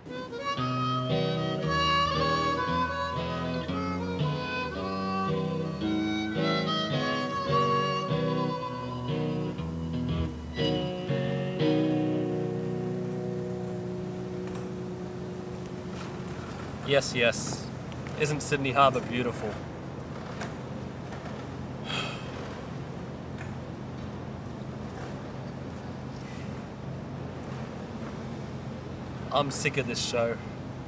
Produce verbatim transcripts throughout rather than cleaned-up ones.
Yes, yes. Isn't Sydney Harbour beautiful? I'm sick of this show.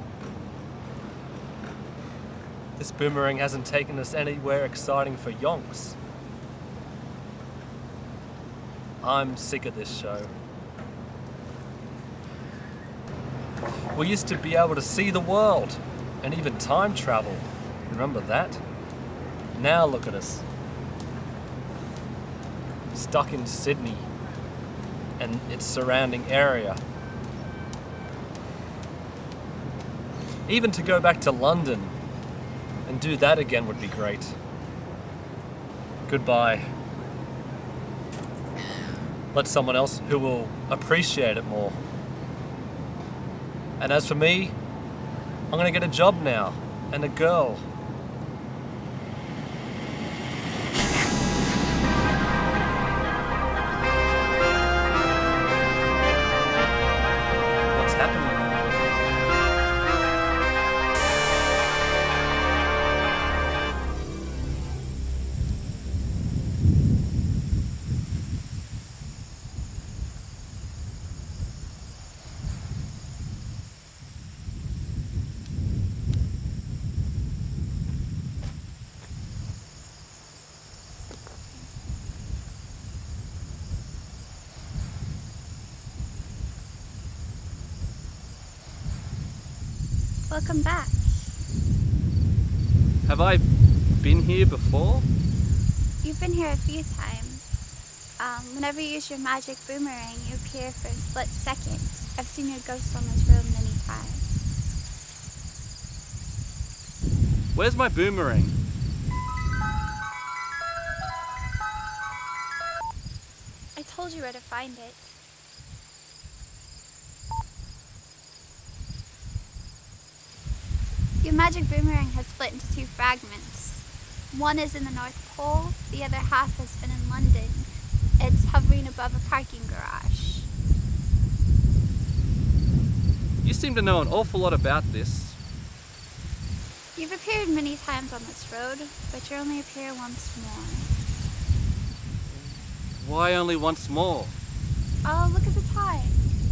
This Boomerang hasn't taken us anywhere exciting for yonks. I'm sick of this show. We used to be able to see the world and even time travel. Remember that? Now look at us. Stuck in Sydney and its surrounding area. Even to go back to London and do that again would be great. Goodbye. Let someone else who will appreciate it more. And as for me, I'm gonna get a job now and a girl. What's happening? Welcome back. Have I been here before? You've been here a few times. Um, whenever you use your magic boomerang, you appear for a split second. I've seen your ghost on this road many times. Where's my boomerang? I told you where to find it. Your magic boomerang has split into two fragments. One is in the North Pole, the other half has been in London. It's hovering above a parking garage. You seem to know an awful lot about this. You've appeared many times on this road, but you only appear once more. Why only once more? Oh, look at the time.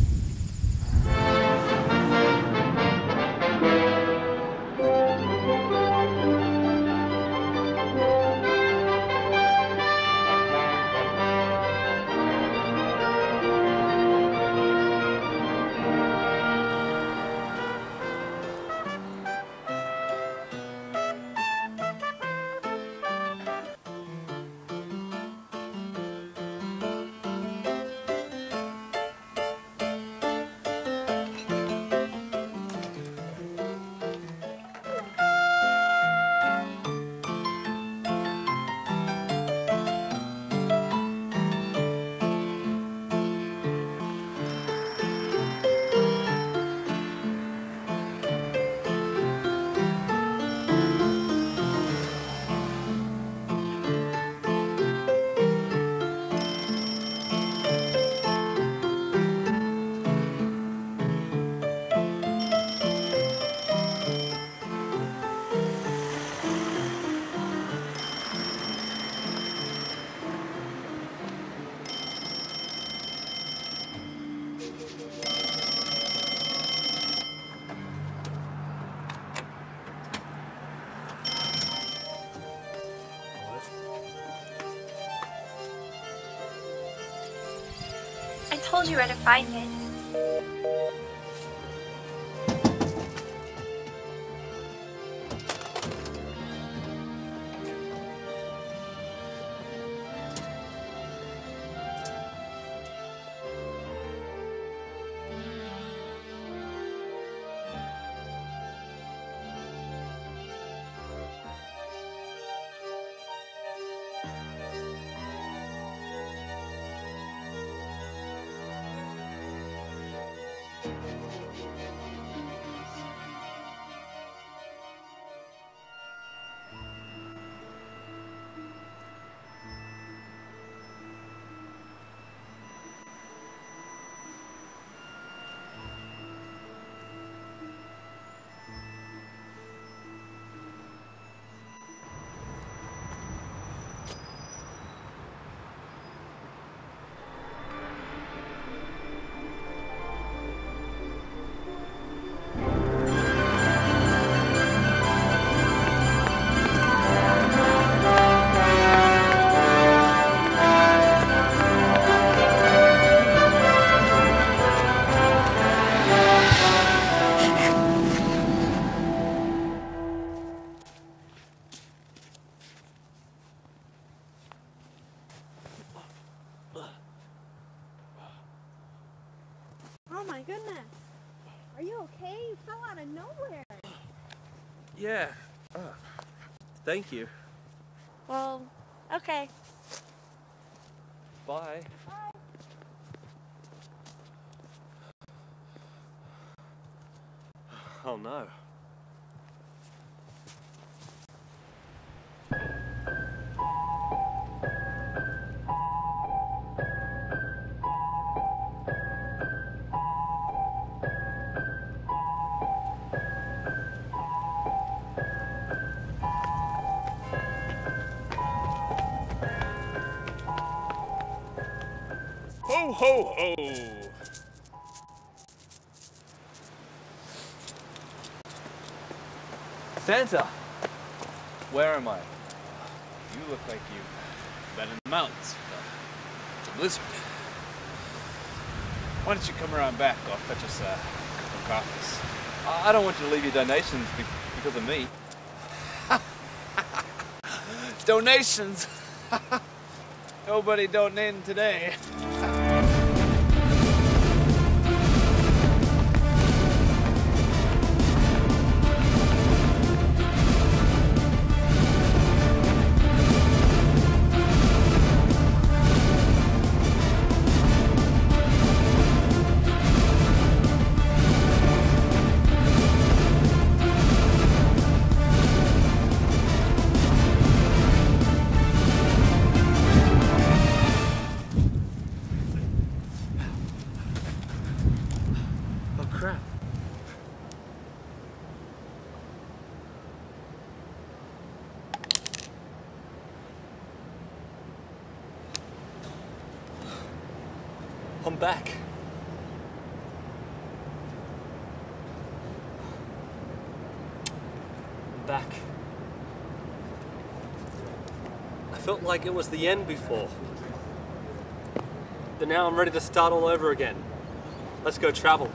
I told you where to find it. of nowhere. Yeah. Oh, thank you. Well, okay. Bye. Bye. Oh no. Ho, ho, ho! Santa! Where am I? You look like you've been in the mountains. It's a blizzard. Why don't you come around back? I'll fetch us a couple of coffees. I don't want you to leave your donations be because of me. Donations! Nobody donating today. Crap. I'm back. I'm back. I felt like it was the end before. But now I'm ready to start all over again. Let's go travel.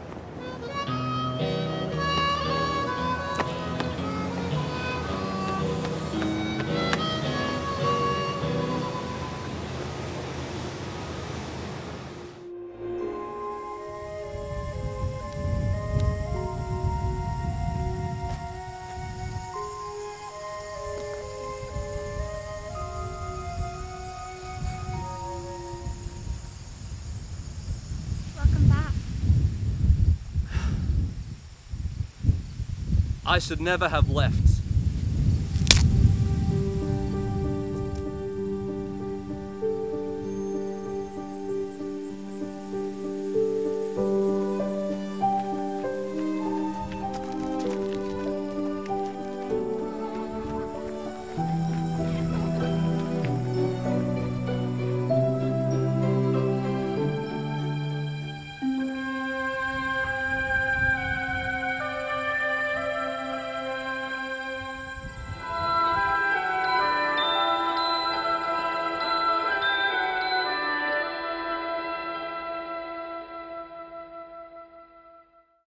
Welcome back. I should never have left.